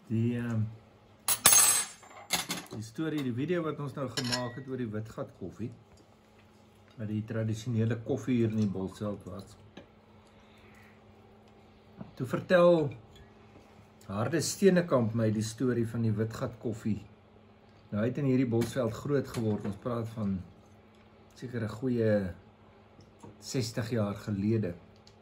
Die storie, die video wat ons nou gemaak het oor die witgat koffie, met die tradisionele koffie hier in die Bolsveld was. Toe vertel Harde Steenekamp my die storie van die witgat koffie. Nou, hy het in hierdie Bolsveld groot geword. Ons praat van seker 'n goeie 60 jaar gelede.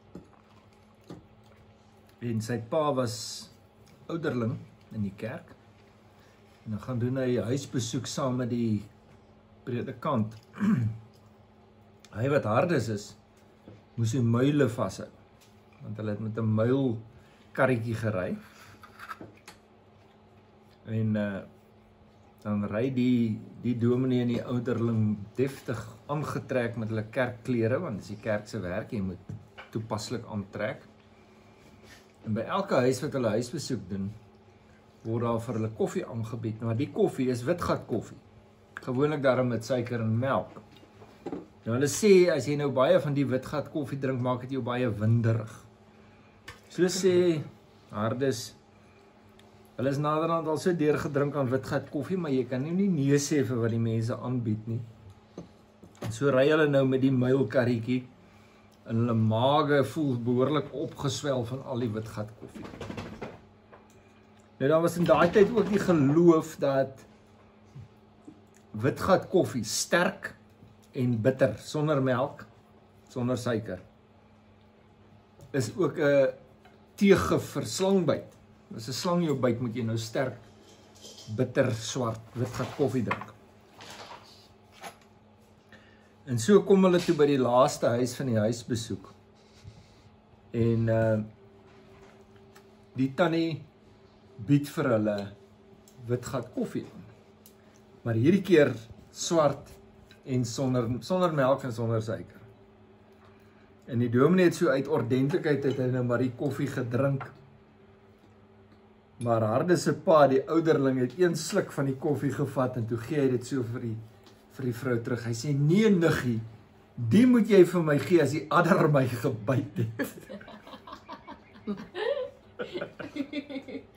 En sy pa was ouderling in die kerk. En dan gaan doen hy huisbesoek saam met die predikant. Hy wat Hardes is, moes die muile vashou, want hulle het met 'n muilkarretjie gery. En dan ry die dominee en die ouderling deftig aangetrek met hulle kerkklere, want dis die kerk se werk, jy moet toepaslik aantrek. En by elke huis wat hulle huisbesoek doen, word daar vir hulle koffie aangebied, maar die koffie is witgat koffie. Gewoonlik daarom met suiker en melk. Nou hulle sê, as jy nou baie van die witgat koffie drink, maak dit jou baie winderig. So sê Hardes, hulle is naderhand al so deurgedrink aan witgat koffie, maar jy kan nou nie nee sê vir wat die mense aanbied nie. En so ry hulle nou met die muilkarretjie, en hulle maage voel behoorlik opgeswel van al die witgat koffie. Nou, daar was in daai tyd ook die geloof dat witgat koffie sterk en bitter, sonder melk, sonder suiker, is ook 'n teegif vir slangbyt. As 'n slang jou byt, moet jy nou sterk, bitter, swart, witgat koffie drink. En so kom hulle toe by die laaste huis van die huisbesoek. En die tannie bied vir hulle witgat koffie. Maar hierdie keer swart en sonder melk en sonder suiker. En die dominee het so uit ordentlikheid het hy nou maar die koffie gedrink. Maar Harde se pa, die ouderling, het een sluk van die koffie gevat en toe gee hy dit so vir die vrou terug. Hy sê, nee niggie, die moet jy vir my gee as die adder my gebyt het.